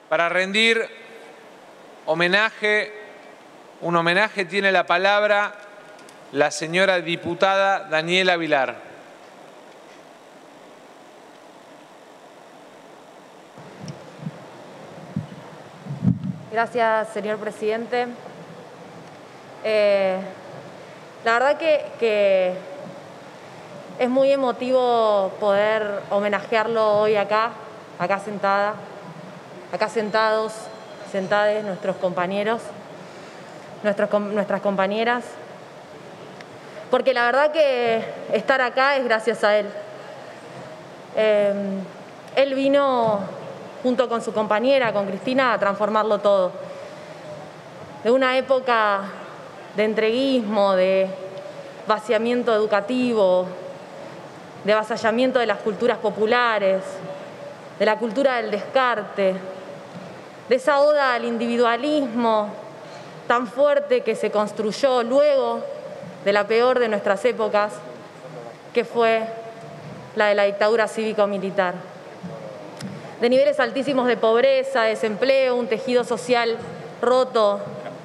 Para rendir un homenaje tiene la palabra la señora diputada Daniela Vilar. Gracias, señor presidente. La verdad que es muy emotivo poder homenajearlo hoy acá sentados, sentades, nuestros compañeros, nuestras compañeras, porque la verdad que estar acá es gracias a él. Él vino junto con su compañera, con Cristina, a transformarlo todo. De una época de entreguismo, de vaciamiento educativo, de avasallamiento de las culturas populares, de la cultura del descarte, de esa oda al individualismo tan fuerte que se construyó luego de la peor de nuestras épocas, que fue la de la dictadura cívico-militar. De niveles altísimos de pobreza, desempleo, un tejido social roto,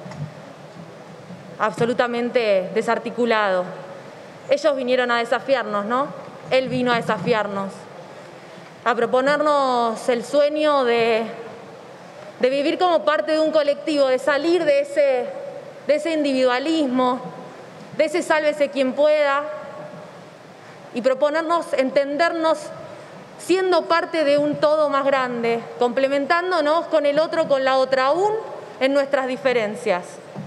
absolutamente desarticulado. Ellos vinieron a desafiarnos, ¿no? Él vino a desafiarnos, a proponernos el sueño de vivir como parte de un colectivo, de salir de ese individualismo, de ese sálvese quien pueda, y proponernos entendernos siendo parte de un todo más grande, complementándonos con el otro, con la otra, aún en nuestras diferencias.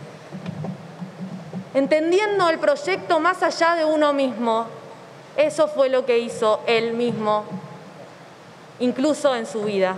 Entendiendo el proyecto más allá de uno mismo. Eso fue lo que hizo él mismo, incluso en su vida.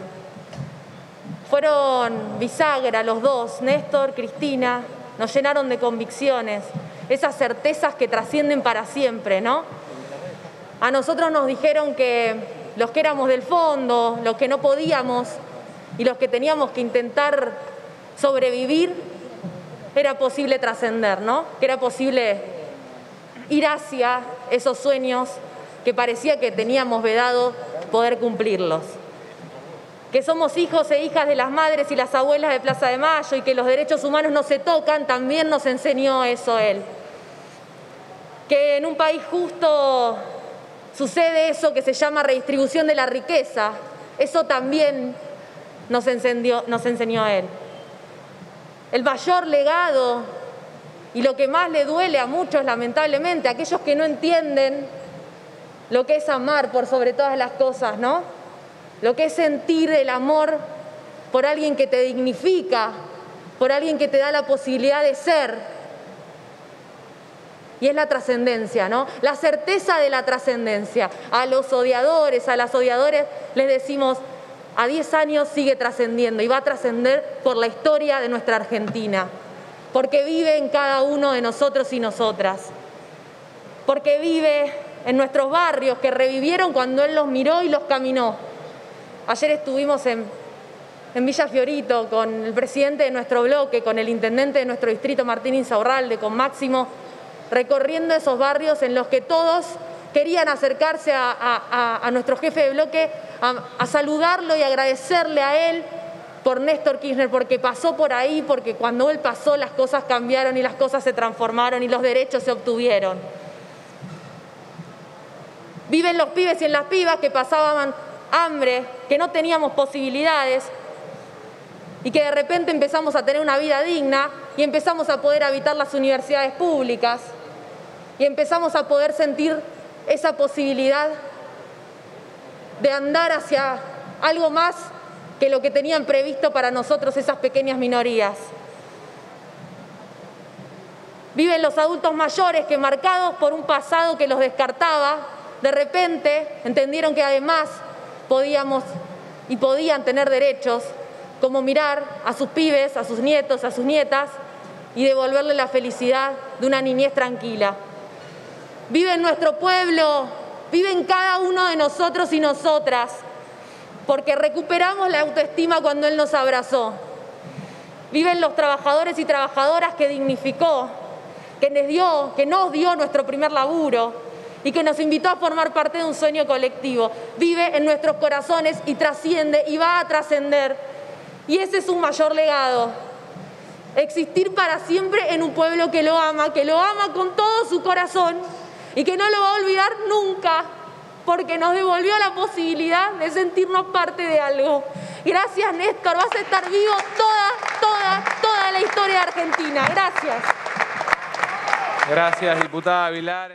Fueron bisagra los dos, Néstor, Cristina, nos llenaron de convicciones, esas certezas que trascienden para siempre, ¿no? A nosotros nos dijeron que los que éramos del fondo, los que no podíamos y los que teníamos que intentar sobrevivir, era posible trascender, ¿no? Que era posible ir hacia esos sueños que parecía que teníamos vedado poder cumplirlos. Que somos hijos e hijas de las madres y las abuelas de Plaza de Mayo y que los derechos humanos no se tocan, también nos enseñó eso él. Que en un país justo sucede eso que se llama redistribución de la riqueza. Eso también nos enseñó él. El mayor legado y lo que más le duele a muchos, lamentablemente, a aquellos que no entienden lo que es amar por sobre todas las cosas, ¿no? Lo que es sentir el amor por alguien que te dignifica, por alguien que te da la posibilidad de ser. Y es la trascendencia, ¿no? La certeza de la trascendencia. A los odiadores, a las odiadoras, les decimos, a 10 años sigue trascendiendo y va a trascender por la historia de nuestra Argentina. Porque vive en cada uno de nosotros y nosotras. Porque vive en nuestros barrios que revivieron cuando él los miró y los caminó. Ayer estuvimos en Villa Fiorito con el presidente de nuestro bloque, con el intendente de nuestro distrito, Martín Insaurralde, con Máximo, recorriendo esos barrios en los que todos querían acercarse a nuestro jefe de bloque, a saludarlo y agradecerle a él por Néstor Kirchner, porque pasó por ahí, porque cuando él pasó las cosas cambiaron y las cosas se transformaron y los derechos se obtuvieron. Viven los pibes y en las pibas que pasaban hambre, que no teníamos posibilidades y que de repente empezamos a tener una vida digna y empezamos a poder habitar las universidades públicas y empezamos a poder sentir esa posibilidad de andar hacia algo más que lo que tenían previsto para nosotros esas pequeñas minorías. Viven los adultos mayores que, marcados por un pasado que los descartaba, de repente entendieron que además podíamos y podían tener derechos, como mirar a sus pibes, a sus nietos, a sus nietas y devolverle la felicidad de una niñez tranquila. Vive en nuestro pueblo, vive en cada uno de nosotros y nosotras, porque recuperamos la autoestima cuando él nos abrazó. Viven los trabajadores y trabajadoras que dignificó, que nos dio nuestro primer laburo y que nos invitó a formar parte de un sueño colectivo. Vive en nuestros corazones y trasciende y va a trascender Y ese es su mayor legado. Existir para siempre en un pueblo que lo ama con todo su corazón y que no lo va a olvidar nunca, porque nos devolvió la posibilidad de sentirnos parte de algo. Gracias, Néstor, vas a estar vivo toda la historia de Argentina. Gracias. Gracias, diputada Vilar.